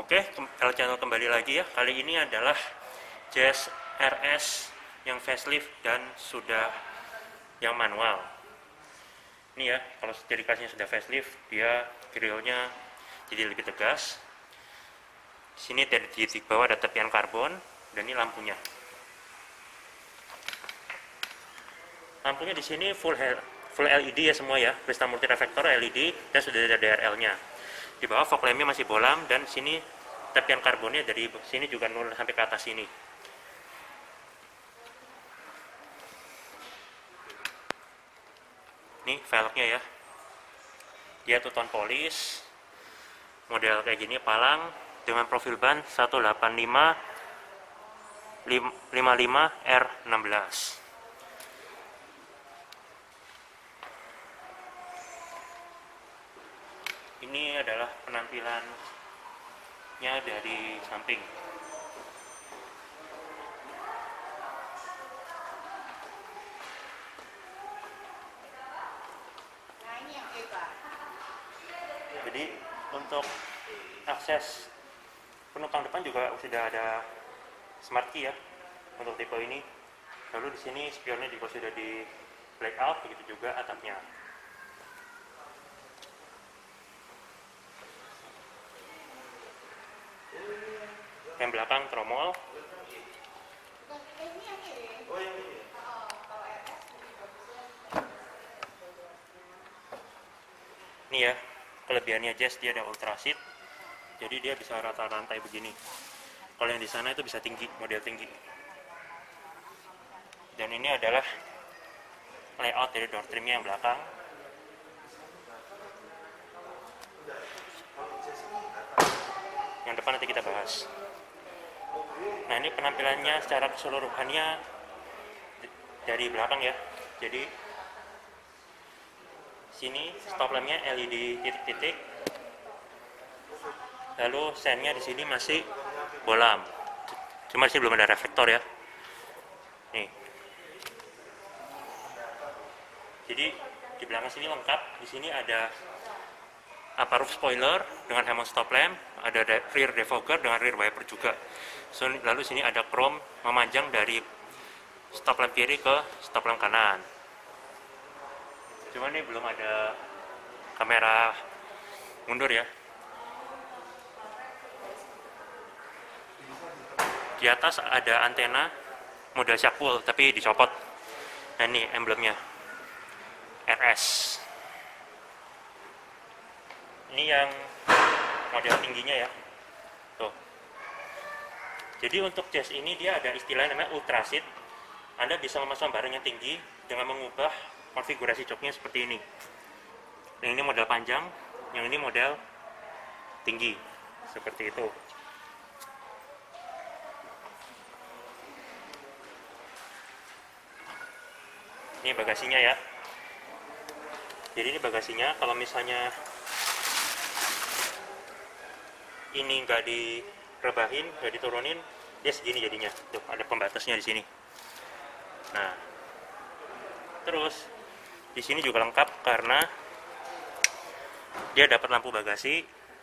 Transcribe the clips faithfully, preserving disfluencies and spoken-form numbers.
Oke, L Channel kembali lagi ya. Kali ini adalah Jazz R S yang facelift dan sudah yang manual. Ini ya, kalau dedikasinya sudah facelift, dia grillnya jadi lebih tegas. Sini di, di bawah ada tepian karbon dan ini lampunya. Lampunya di sini full full L E D ya semua ya, Crystal multi reflector L E D dan sudah ada D R L-nya. Di bawah fog lampnya masih bolam dan sini tepian karbonnya dari sini juga nol sampai ke atas sini. Nih velgnya ya, dia two tone polish, model kayak gini, palang dengan profil ban seratus delapan puluh lima lima puluh lima R enam belas. Ini adalah penampilannya dari samping. Jadi untuk akses penumpang depan juga sudah ada smart key ya untuk tipe ini. Lalu di sini spionnya juga sudah di blackout, begitu juga atapnya. Yang belakang tromol. Ini ya, kelebihannya Jazz, dia ada ultra seat, jadi dia bisa rata rantai begini. Kalau yang di sana itu bisa tinggi, model tinggi. Dan ini adalah layout dari door trimnya yang belakang. Yang depan nanti kita bahas. Nah, ini penampilannya secara keseluruhannya dari belakang ya. Jadi sini stop lampnya L E D titik-titik. Lalu sennya di sini masih bolam. Cuma di sini belum ada reflektor ya. Nih. Jadi di belakang sini lengkap. Di sini ada upper roof spoiler dengan Hammond stop lamp, ada rear defogger dengan rear wiper juga. So, lalu sini ada chrome memanjang dari stop lamp kiri ke stop lamp kanan. Cuma ini belum ada kamera mundur ya. Di atas ada antena model Sharkpool tapi dicopot. Nah, ini emblemnya R S. Ini yang model tingginya ya. Tuh. Jadi untuk Jazz ini dia ada istilah namanya ultra seat. Anda bisa memasang barang yang tinggi dengan mengubah konfigurasi joknya seperti ini. Yang ini model panjang, yang ini model tinggi. Seperti itu. Ini bagasinya ya. Jadi ini bagasinya, kalau misalnya ini nggak direbahin, nggak diturunin, dia segini jadinya. Tuh, ada pembatasnya di sini. Nah, terus di sini juga lengkap karena dia dapat lampu bagasi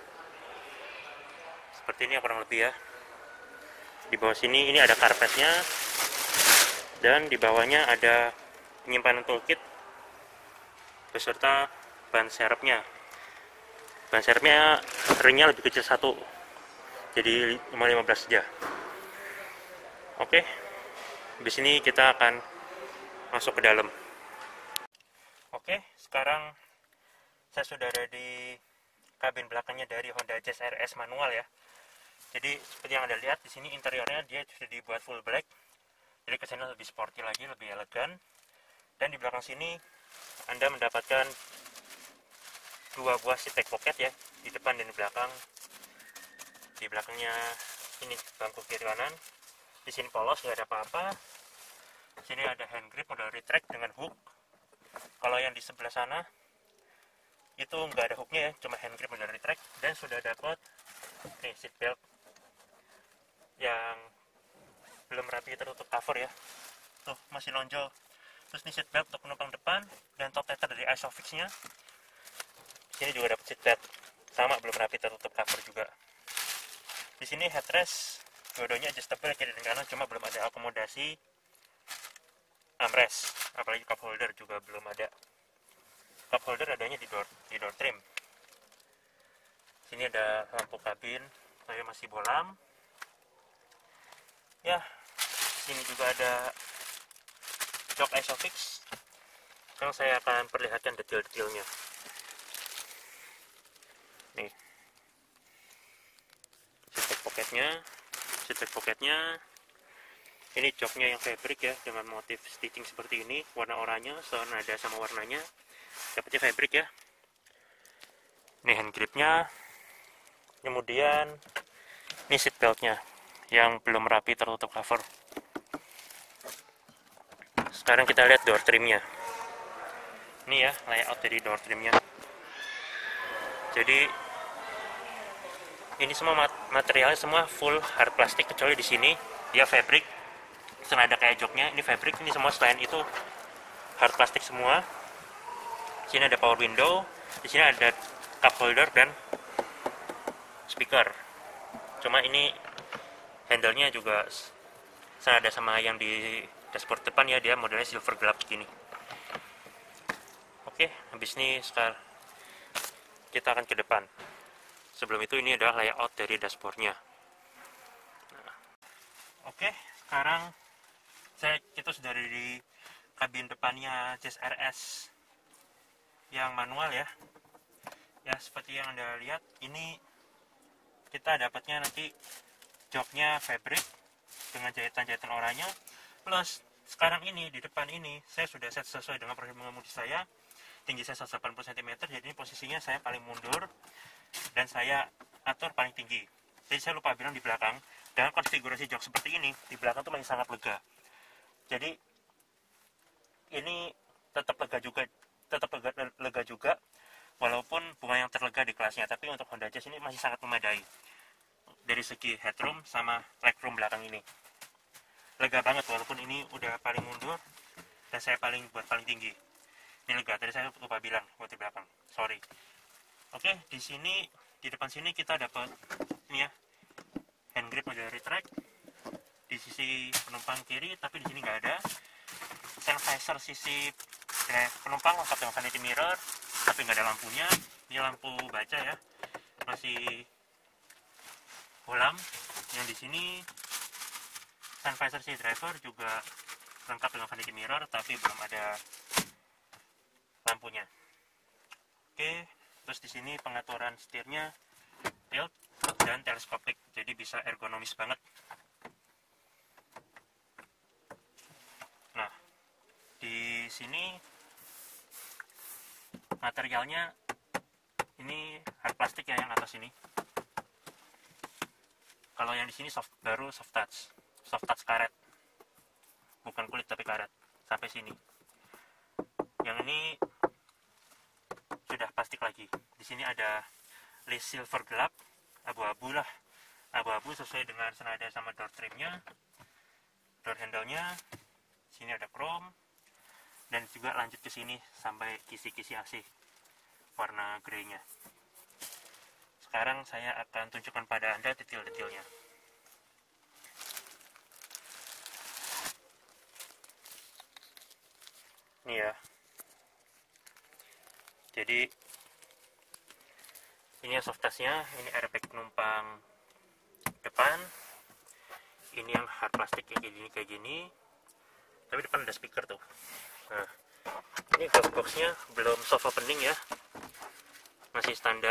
seperti ini ya, kurang lebih ya. Di bawah sini ini ada karpetnya dan di bawahnya ada penyimpanan toolkit beserta ban serepnya. Ban serepnya ringnya lebih kecil satu, jadi lima belas saja. Oke, di sini kita akan masuk ke dalam. Oke, sekarang saya sudah ada di kabin belakangnya dari Honda Jazz R S manual ya. Jadi seperti yang Anda lihat di sini interiornya dia sudah dibuat full black, jadi kesannya lebih sporty lagi, lebih elegan. Dan di belakang sini Anda mendapatkan dua buah seat back pocket ya, di depan dan di belakang. Di belakangnya ini bangku kiri kanan. Di sini polos, nggak ada apa-apa. Di sini ada hand grip model retract dengan hook. Kalau yang di sebelah sana itu nggak ada hooknya ya, cuma hand grip model retract. Dan sudah dapat nih seat belt yang belum rapi tertutup cover ya. Tuh masih lonjol. Terus ini seat belt untuk penumpang depan dan top tether dari Isofix-nya. Sini juga dapat seat belt sama, belum rapi tertutup cover juga. Di sini headrest dua-duanya adjustable kiri dan kanan, cuma belum ada akomodasi armrest, apalagi cup holder juga belum ada. Cup holder adanya di door di door trim. Sini ada lampu kabin, tapi masih bolam. Ya, sini juga ada jok Isofix. Sekarang saya akan perlihatkan detail-detailnya. Nih, seatback pocketnya, seatback pocketnya. Ini joknya yang fabric ya, dengan motif stitching seperti ini, warna oranye, senada sama warnanya. Dapatnya fabric ya. Ini hand gripnya. Kemudian ini seat beltnya yang belum rapi tertutup cover. Sekarang kita lihat door trimnya. Ini ya layout dari door trimnya. Jadi ini semua mat materialnya semua full hard plastik kecuali di sini dia fabric, senada kayak joknya. Ini fabric, ini semua selain itu hard plastik semua. Di sini ada power window, di sini ada cup holder dan speaker. Cuma ini handle-nya juga senada sama yang di dashboard depan ya, dia modelnya silver gelap begini. Oke, habis ini sekarang kita akan ke depan. Sebelum itu ini adalah layout dari dashboardnya. Nah, oke, sekarang saya kita sudah ada di kabin depannya Jazz R S yang manual ya. Ya seperti yang Anda lihat, ini kita dapatnya nanti joknya fabric dengan jahitan-jahitan oranye. Plus sekarang ini di depan ini saya sudah set sesuai dengan profil pengemudi saya. Tinggi saya seratus delapan puluh sentimeter, jadi ini posisinya saya paling mundur dan saya atur paling tinggi. Jadi saya lupa bilang di belakang, dengan konfigurasi jok seperti ini, di belakang tuh masih sangat lega. Jadi ini tetap lega juga, tetap lega, lega juga, walaupun bukan yang terlega di kelasnya, tapi untuk Honda Jazz ini masih sangat memadai dari segi headroom sama legroom belakang ini. Lega banget walaupun ini udah paling mundur dan saya paling buat paling tinggi. Ini lega, tadi saya lupa bilang buat di belakang, sorry. Oke, di sini di depan sini kita dapat ini ya hand grip model retract di sisi penumpang kiri, tapi di sini nggak ada. Sun visor sisi penumpang lengkap dengan vanity mirror, tapi nggak ada lampunya. Ini lampu baca ya, masih bolam. Yang di sini sun visor si driver juga lengkap dengan vanity mirror, tapi belum ada lampunya. Oke, terus di sini pengaturan setirnya tilt dan teleskopik, jadi bisa ergonomis banget. Nah, di sini materialnya ini hard plastik ya yang atas ini. Kalau yang di sini soft, baru soft touch, soft touch karet, bukan kulit tapi karet sampai sini. Yang ini sudah plastik lagi. Di sini ada list silver gelap, abu-abu lah, abu-abu sesuai dengan senada sama door trimnya, door handle-nya. Sini ada chrome dan juga lanjut ke sini sampai kisi-kisi A C warna grey-nya. Sekarang saya akan tunjukkan pada Anda detail-detailnya. Ini ya. Jadi ini soft touch-nya, ini airbag penumpang depan. Ini yang hard plastik kayak gini kayak gini. Tapi depan ada speaker tuh. Nah, ini glove box-nya belum soft opening ya. Masih standar.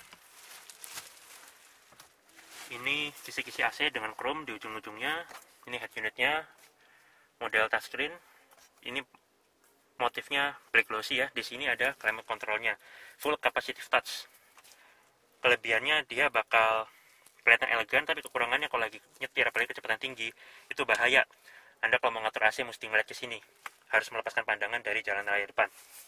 Ini kisi-kisi A C dengan chrome di ujung-ujungnya. Ini head unitnya, model touchscreen. Ini motifnya black glossy ya. Di sini ada climate controlnya, full capacitive touch. Kelebihannya dia bakal kelihatan elegan, tapi kekurangannya kalau lagi nyetir apalagi kecepatan tinggi itu bahaya. Anda kalau mau ngatur A C mesti ngeliat ke sini, harus melepaskan pandangan dari jalan raya depan.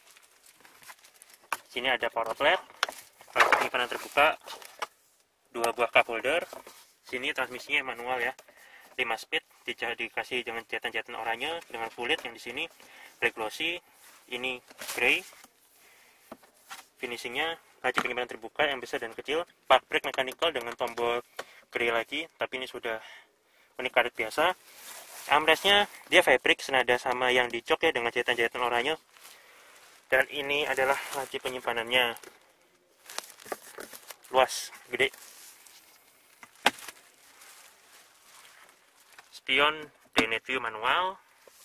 Sini ada power outlet, penyimpanan terbuka, dua buah cup holder. Sini transmisinya manual ya, lima speed, dikasih dengan jahatan-jahatan oranye dengan kulit yang di sini black glossy, ini grey. Finishingnya laci penyimpanan terbuka yang besar dan kecil, park brake mechanical dengan tombol grey lagi, tapi ini sudah unik karet biasa. Armrestnya dia fabric senada sama yang dicok ya, dengan jahitan-jahitan oranye. Dan ini adalah laci penyimpanannya, luas, gede. Spion Dynate View manual.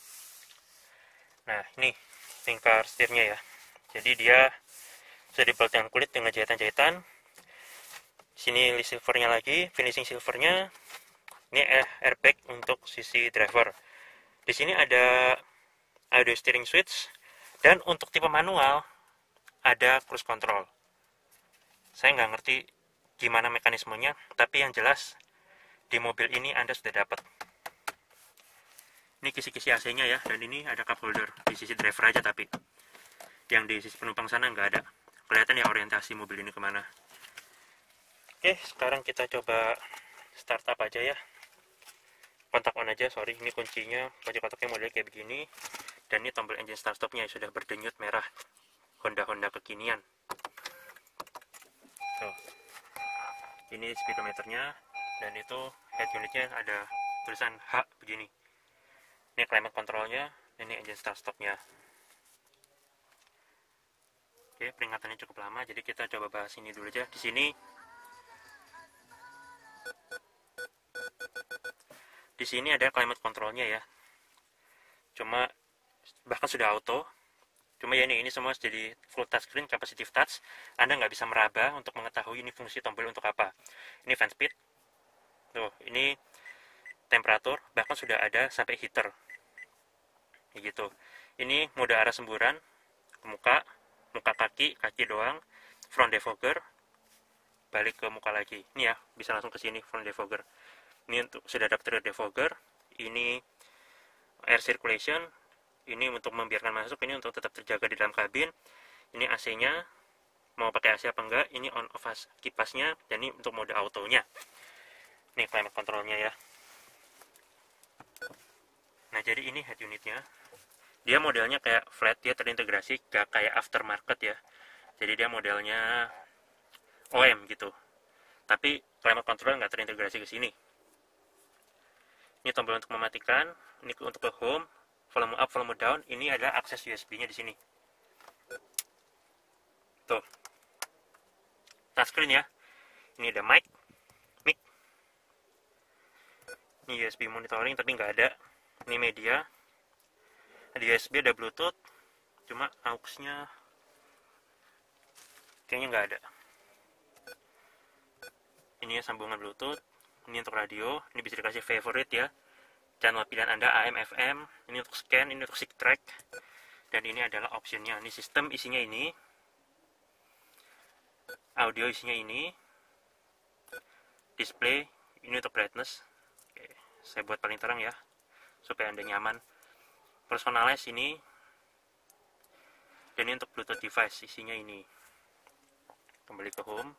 Nah, ini tingkar setirnya ya. Jadi dia sudah dibuat dengan kulit dengan jahitan-jahitan. Sini silvernya lagi, finishing silvernya. Ini airbag untuk sisi driver. Di sini ada audio steering switch, dan untuk tipe manual ada cruise control. Saya nggak ngerti gimana mekanismenya, tapi yang jelas di mobil ini Anda sudah dapat. Ini kisi-kisi A C-nya ya, dan ini ada cup holder di sisi driver aja, tapi yang di sisi penumpang sana nggak ada. Kelihatan ya orientasi mobil ini kemana. Oke, sekarang kita coba startup aja ya. Kontak on aja, sorry, ini kuncinya, kunci kotaknya modelnya kayak begini. Dan ini tombol engine start stopnya sudah berdenyut merah, Honda-Honda kekinian. Tuh. Ini speedometernya, dan itu head unitnya ada tulisan H begini. Ini climate controlnya, ini engine start stopnya. Oke, peringatannya cukup lama, jadi kita coba bahas ini dulu aja. Di sini Di sini ada climate controlnya ya. Cuma bahkan sudah auto. Cuma ya ini ini semua jadi full touchscreen, capacitive touch. Anda nggak bisa meraba untuk mengetahui ini fungsi tombol untuk apa. Ini fan speed. Tuh, ini temperatur, bahkan sudah ada sampai heater. Kayak gitu. Ini mode arah semburan, muka, muka kaki, kaki doang, front defogger, balik ke muka lagi. Ini ya, bisa langsung ke sini front defogger. Ini untuk sudah ada rear defogger, ini air circulation, ini untuk membiarkan masuk, ini untuk tetap terjaga di dalam kabin. Ini A C-nya, mau pakai A C apa enggak, ini on off kipasnya, dan ini untuk mode autonya. Ini climate controlnya ya. Nah, jadi ini head unitnya. Dia modelnya kayak flat, dia terintegrasi, gak kayak aftermarket ya. Jadi dia modelnya O M gitu. Tapi climate control nggak terintegrasi ke sini. Ini tombol untuk mematikan, ini untuk ke home, volume up, volume down. Ini ada akses U S B-nya di sini. Tuh. Touchscreen ya. Ini ada mic, mic. Ini U S B monitoring tapi nggak ada. Ini media. Ada U S B, ada Bluetooth. Cuma aux-nya kayaknya nggak ada. Ini sambungan Bluetooth. Ini untuk radio, ini bisa dikasih favorite ya, channel pilihan Anda A M F M. Ini untuk scan, ini untuk stick track, dan ini adalah optionnya. Ini sistem isinya ini, audio isinya ini, display ini untuk brightness. Oke, saya buat paling terang ya supaya Anda nyaman. Personalize ini, dan ini untuk Bluetooth device isinya ini. Kembali ke home.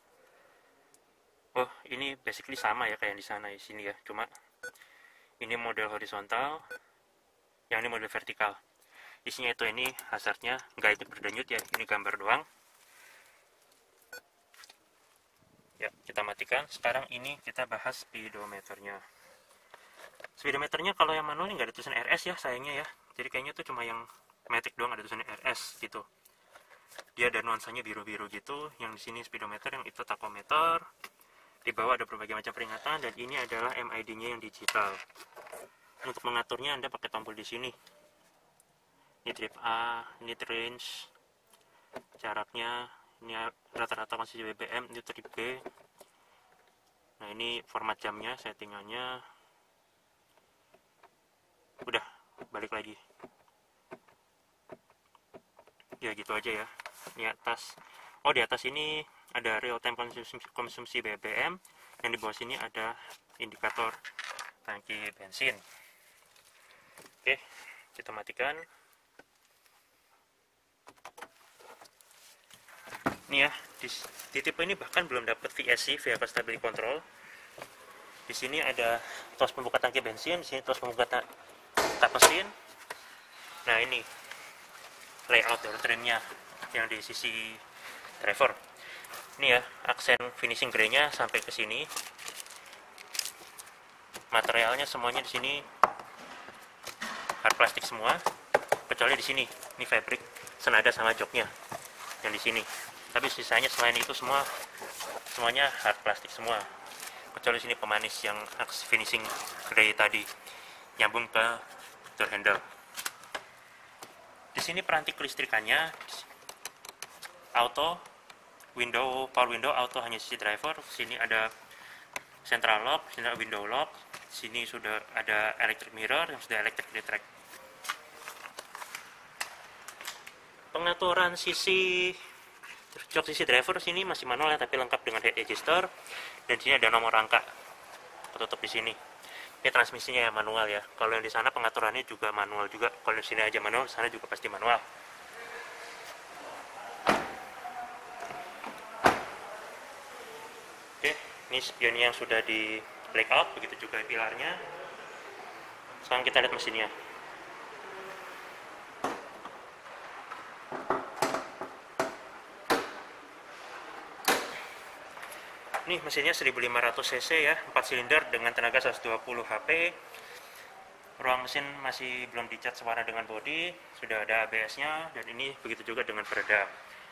Oh, ini basically sama ya kayak yang di sana di sini ya. Cuma ini model horizontal, yang ini model vertikal. Isinya itu ini hazardnya nggak ikut berdenyut ya. Ini gambar doang. Ya, kita matikan. Sekarang ini kita bahas speedometernya. Speedometernya kalau yang manual nggak ada tulisan R S ya, sayangnya ya. Jadi kayaknya tuh cuma yang matic doang ada tulisan R S gitu. Dia ada nuansanya biru-biru gitu. Yang di sini speedometer, yang itu tachometer. Di bawah ada berbagai macam peringatan, dan ini adalah M I D-nya yang digital. Untuk mengaturnya Anda pakai tombol di sini. Ini trip A, ini range, jaraknya, ini rata-rata konsumsi B B M, ini trip B. Nah, ini format jamnya, settingannya. Udah, balik lagi. Ya gitu aja ya. Ini atas. Oh, di atas ini ada real time konsumsi, konsumsi B B M, yang di bawah sini ada indikator tangki bensin. Oke, kita matikan. Ini ya, di, di tipe ini bahkan belum dapat V S C, Vehicle Stability Control. Di sini ada tos pembuka tangki bensin, di sini tos pembuka ta tap mesin. Nah, ini layout dari trimnya yang di sisi driver. Ini ya, aksen finishing grey-nya sampai ke sini. Materialnya semuanya di sini hard plastik semua, kecuali di sini ini fabric senada sama joknya yang di sini. Tapi sisanya selain itu semua semuanya hard plastik semua, kecuali sini pemanis yang finishing gray tadi nyambung ke door handle. Di sini peranti kelistrikannya auto, window, power window auto, hanya sisi driver. Sini ada central lock, sini ada window lock, sini sudah ada electric mirror yang sudah electric retract. Pengaturan sisi jok sisi driver sini masih manual ya, tapi lengkap dengan head adjuster, dan sini ada nomor rangka ketutup di sini. Ini transmisinya ya manual ya. Kalau yang di sana pengaturannya juga manual juga. Kalau di sini aja manual, di sana juga pasti manual. Oke, ini spionnya yang sudah di blackout, begitu juga pilarnya. Sekarang kita lihat mesinnya. Ini mesinnya seribu lima ratus cc ya, empat silinder dengan tenaga seratus dua puluh HP. Ruang mesin masih belum dicat sewarna dengan bodi, sudah ada A B S-nya, dan ini begitu juga dengan peredam.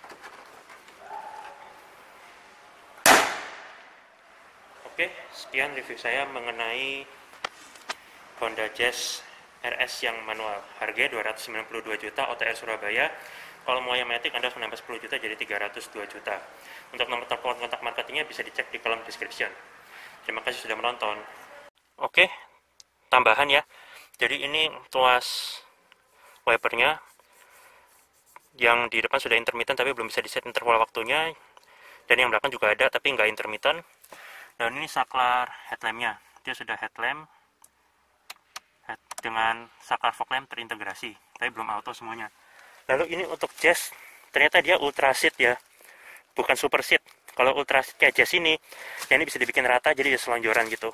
Oke, sekian review saya mengenai Honda Jazz R S yang manual. Harganya dua ratus sembilan puluh dua juta, O T R Surabaya. Kalau mau yang matic Anda harus menambah sepuluh juta, jadi tiga ratus dua juta. Untuk nomor telepon kontak marketingnya bisa dicek di kolom description. Terima kasih sudah menonton. Oke, tambahan ya. Jadi ini tuas wipernya yang di depan sudah intermittent tapi belum bisa diset interval waktunya, dan yang belakang juga ada tapi nggak intermittent. Dan ini saklar headlampnya, dia sudah headlamp head dengan saklar fog lamp terintegrasi, tapi belum auto semuanya. Lalu ini untuk Jazz, ternyata dia ultra seat ya, bukan super seat. Kalau ultra seat kayak Jazz ini, ya ini bisa dibikin rata jadi dia selonjoran gitu.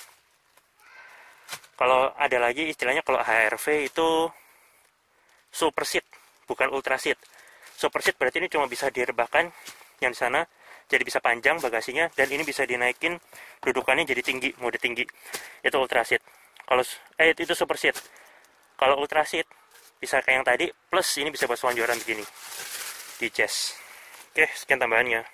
Kalau ada lagi istilahnya kalau H R V itu super seat, bukan ultra seat. Super seat berarti ini cuma bisa direbahkan yang di sana, jadi bisa panjang bagasinya, dan ini bisa dinaikin dudukannya jadi tinggi, mode tinggi. Itu ultra seat. Kalau eh itu super seat. Kalau ultra seat bisa kayak yang tadi, plus ini bisa buat selonjoran begini di Jazz. Oke, sekian tambahannya.